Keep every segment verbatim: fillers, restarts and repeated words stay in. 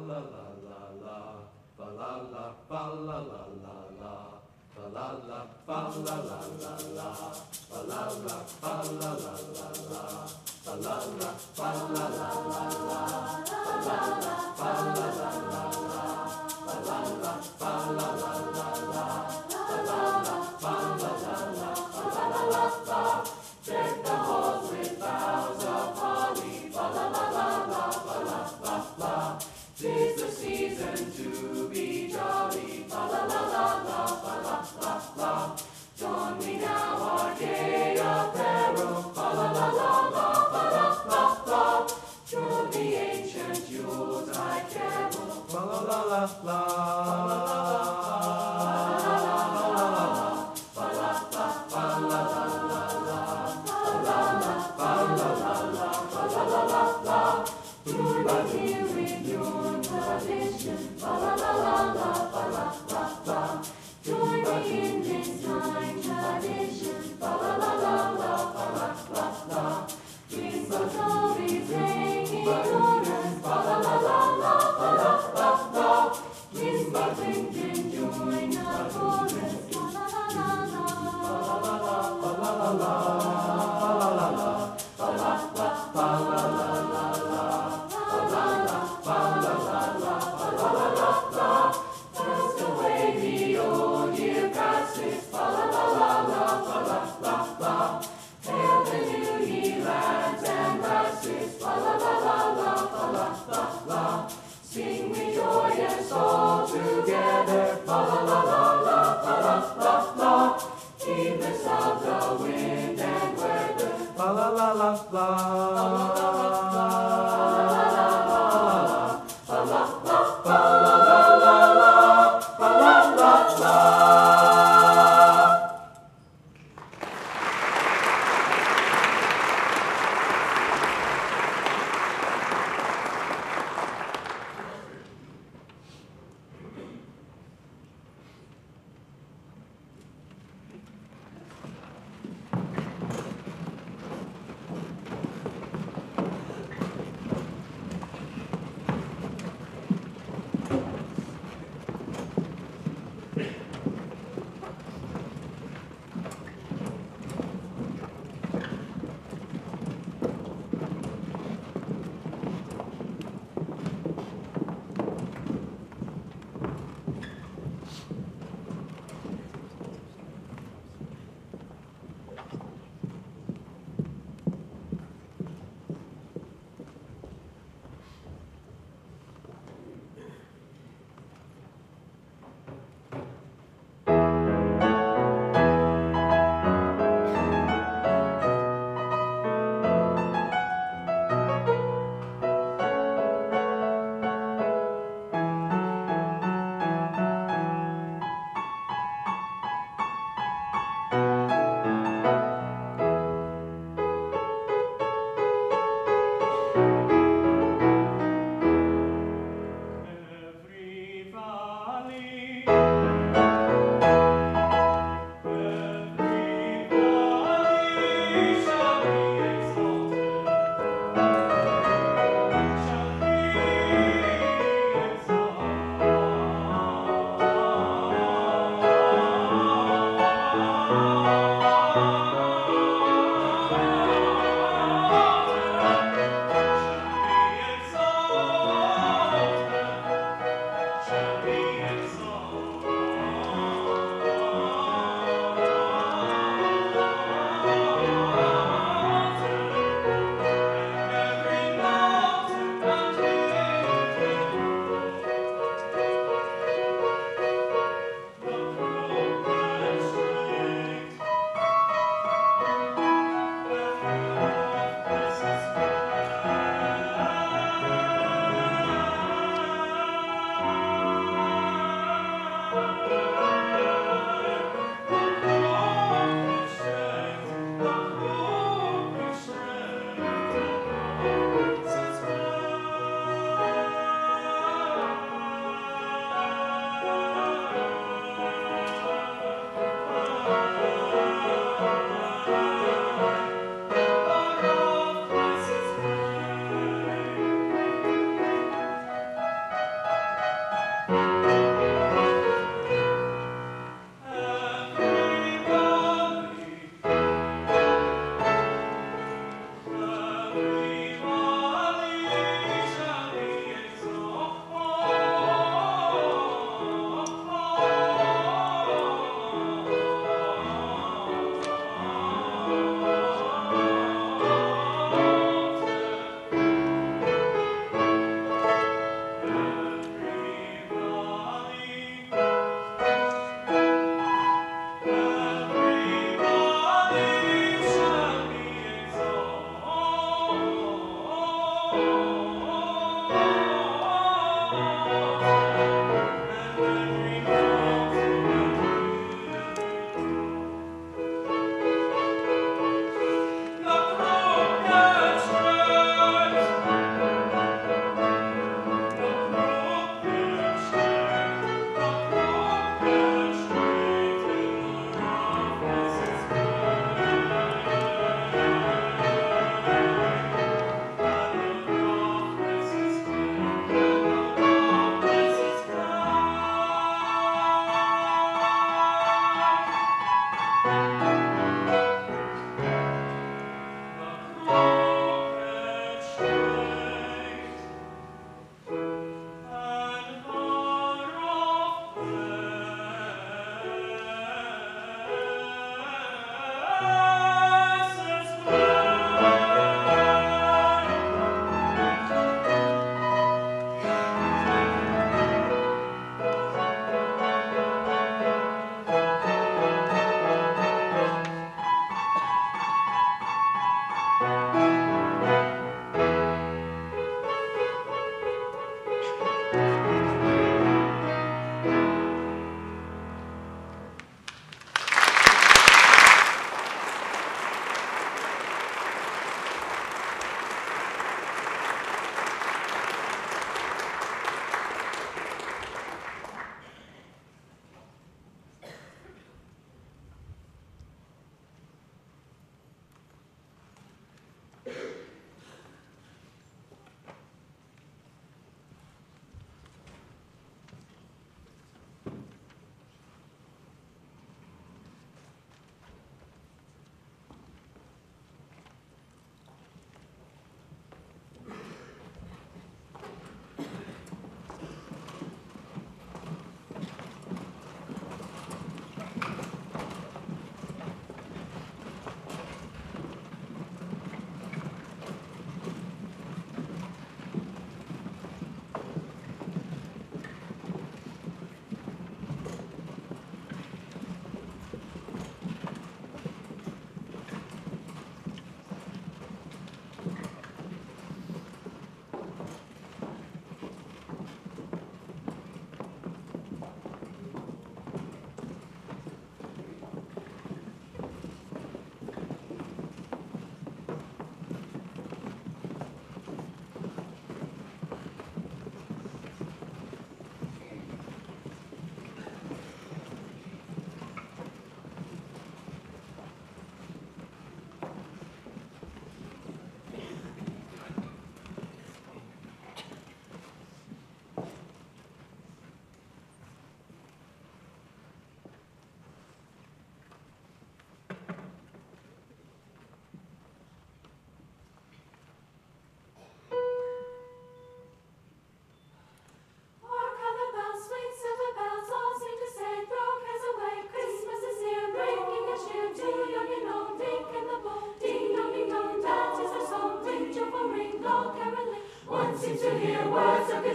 la la la la, fa la la fa la la la la, fa la la fa la la la la, fa la la fa la la la la, fa la la fa la la la la, fa la la fa la la la la, fa la la fa la la la la, fa la la fa la la la, fa la la la la. Deck the halls with boughs of holly, fa la la la la, fa la la la. 'Tis the season to be jolly, fa la la la la, fa la la la. Don we now our gay apparel, fa la la la la, fa la la la. Through the ancient Yuletide carol, fa la la la la.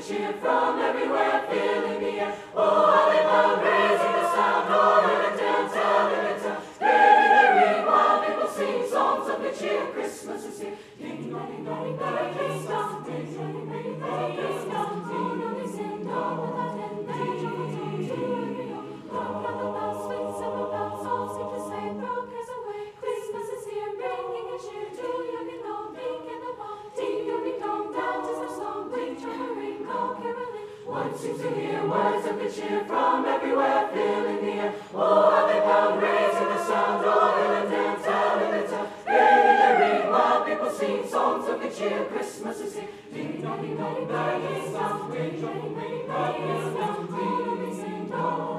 cheer from everywhere, filling the air. Oh, how they bound, raising the sound, all in and down, telling it down. Gayly they ring while people sing songs of good cheer. Christmas is here. Ding dong, ding dong, ding dong, ding dong, ding dong, ding dong, ding dong, ding dong, ding dong, ding dong, without end, ding dong, ding dong. Look at the bells, sweet silver bells, all seem to say, throw cares away. Christmas is here, bringing a cheer to young and old, meek and the bold. Ding dong, ding dong, that is our song. Ring, chime, ring, go caroling. One seems to hear words of good cheer from everywhere, filling the air. Oh, how they pound, raising the sound, all in and down, telling the tale. Gayly they ring while people sing songs of good cheer. Christmas is here. Ding dong, ding dong, ding dong, ding dong, ding dong, ding dong, ding dong, ding dong, ding dong.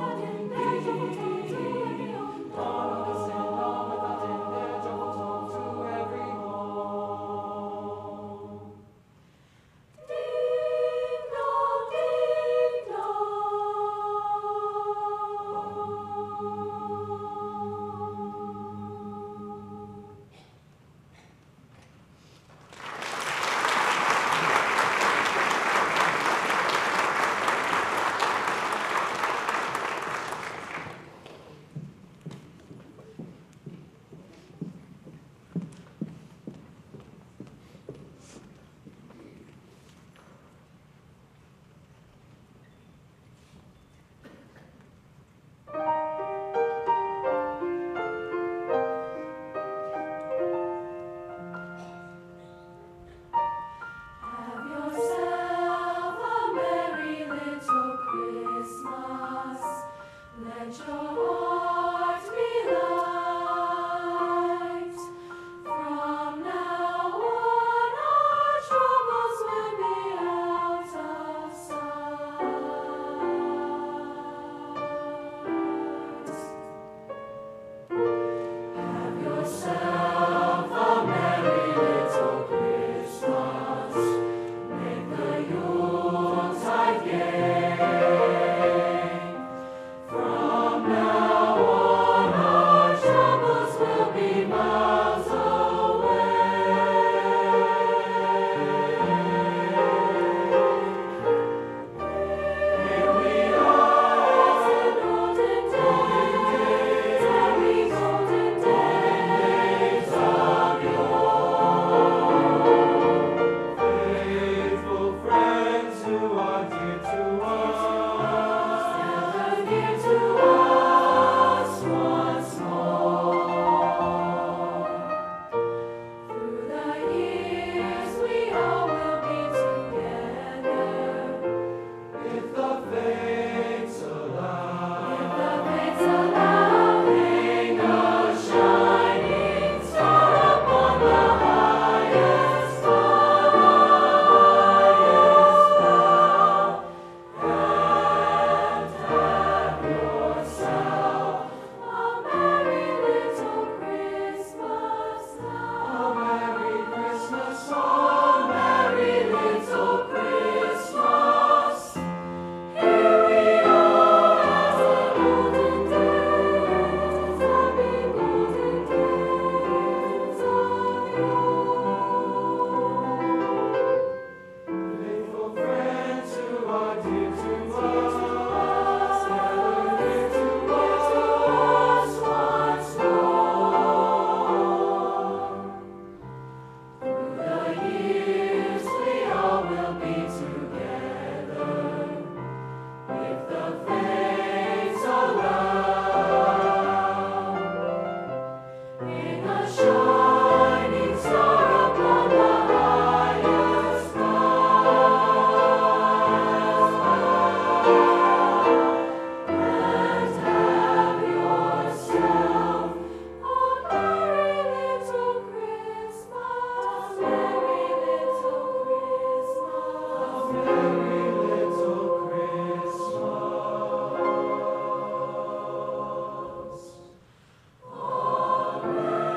Amen.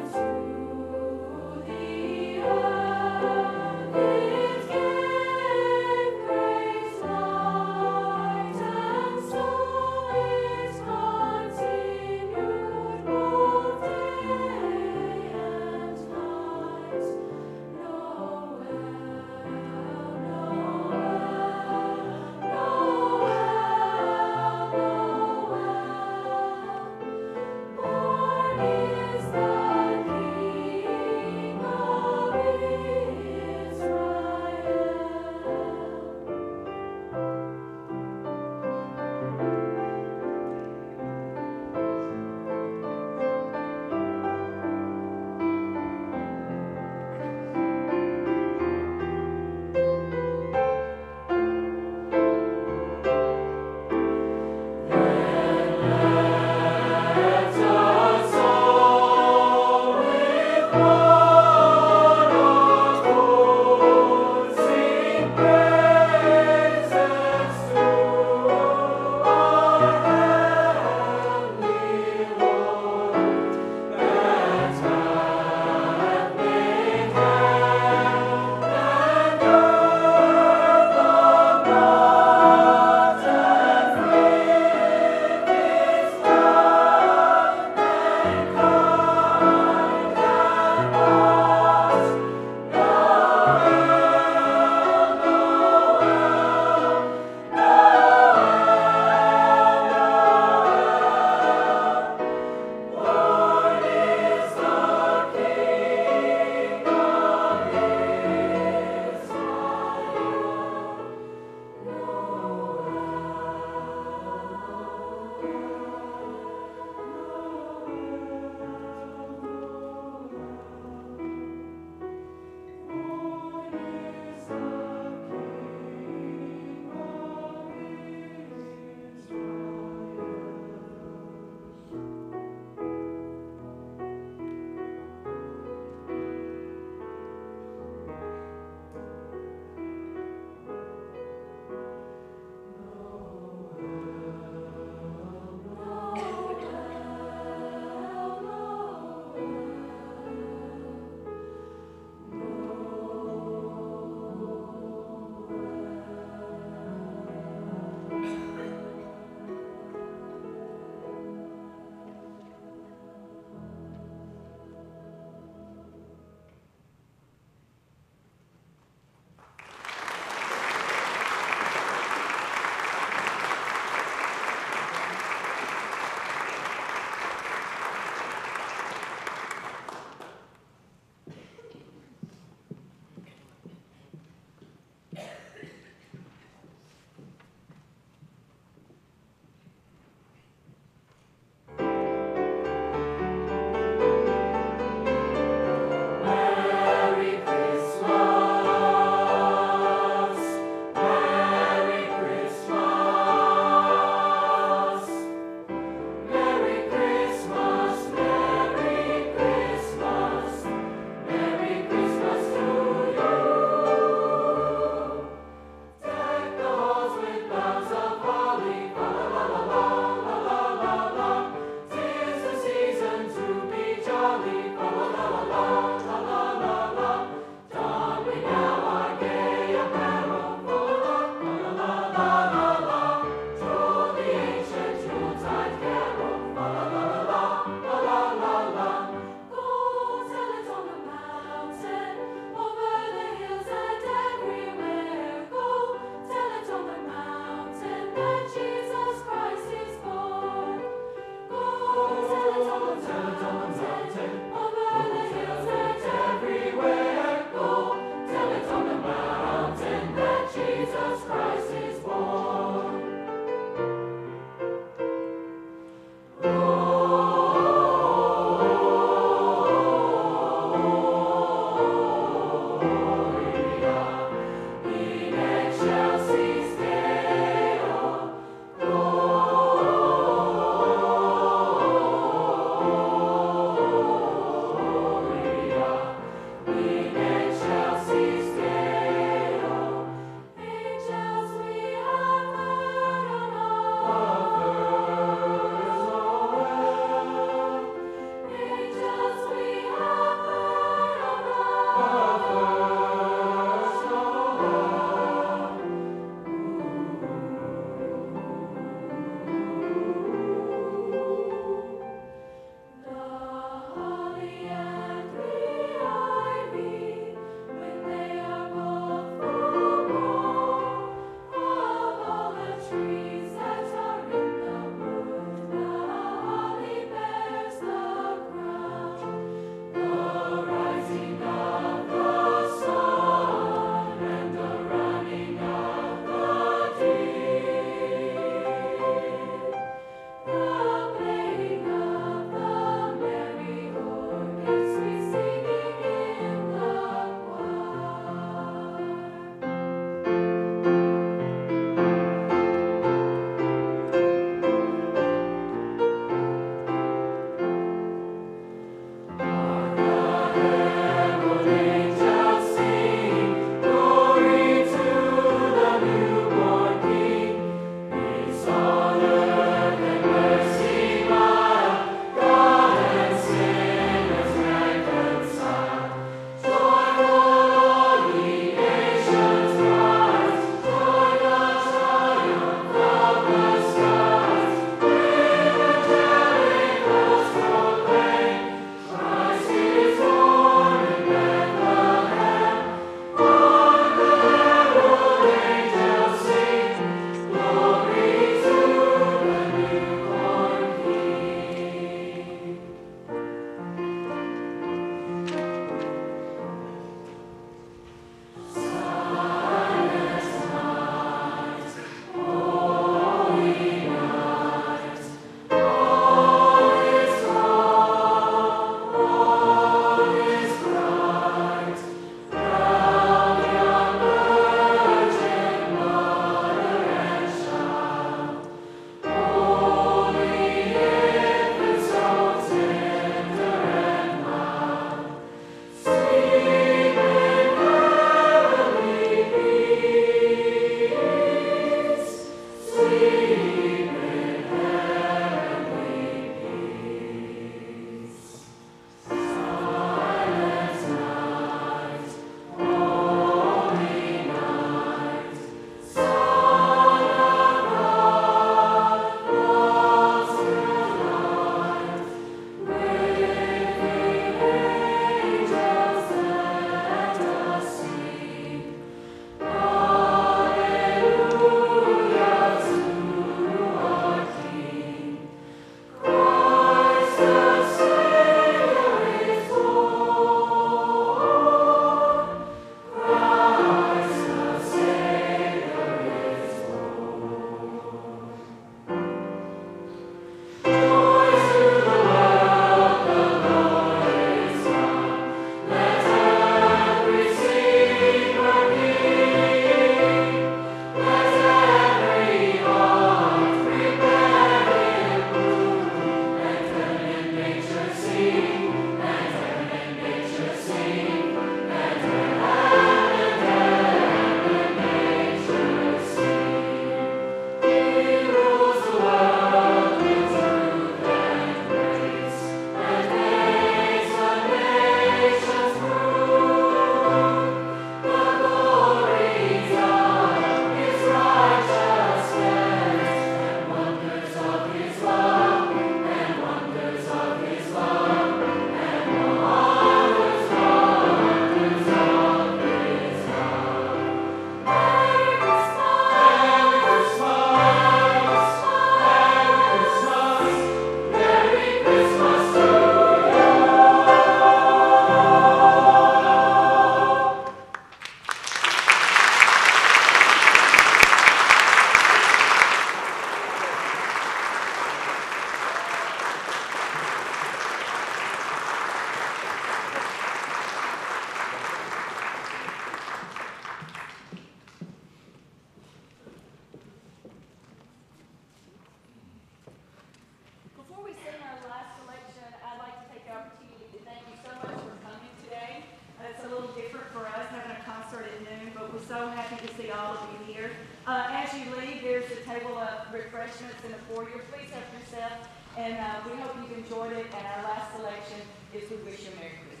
so happy to see all of you here. Uh, as you leave, there's a table of refreshments in the foyer. Please help yourself, and uh, we hope you've enjoyed it. And our last selection is We Wish You a Merry Christmas.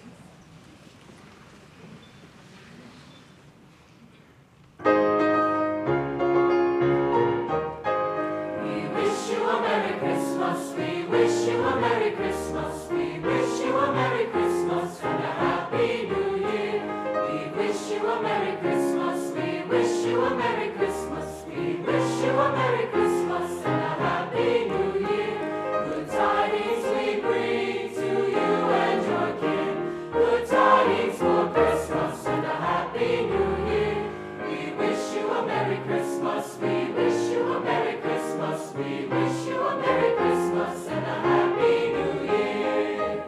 Merry Christmas, we wish you a Merry Christmas, we wish you a Merry Christmas and a Happy New Year. We wish you a Merry Christmas, we wish you a Merry Christmas, we wish you a Merry Christmas and a Happy New Year. Good tidings we bring to you and your kin, good tidings for Christmas and a Happy New Year. We wish you a Merry Christmas, we wish you a Merry Christmas, we wish you a Merry Christmas and a Happy New Year.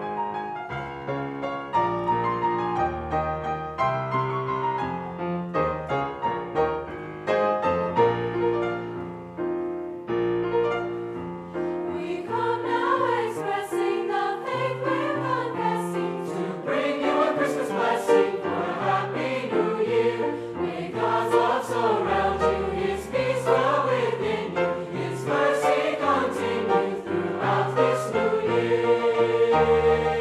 We come now expressing the faith we're confessing to bring you a Christmas blessing for a Happy New Year. May God's love surround you, His peace dwell within you, His mercy continue throughout this new year.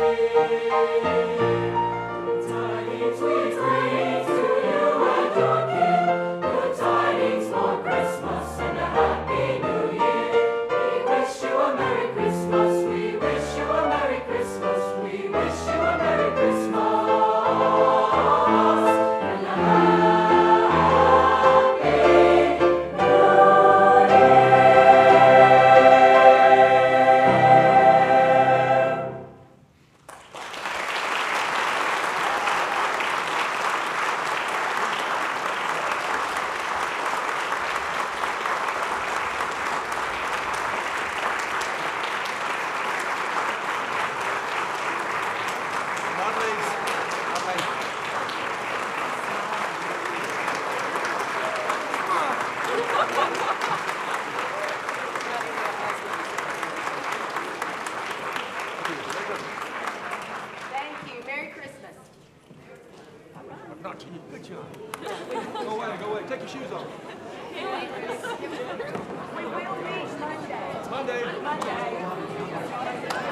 Tidings we bring to you and your kin, good tidings for Christmas and a Happy New Year. We wish you a Merry Christmas, we wish you a Merry Christmas, we wish you a Merry Christmas and a Happy New Year. Thank you. Merry Christmas. Not to you. Good job. Go away, go away. Take your shoes off. We will meet Monday. Monday. Monday.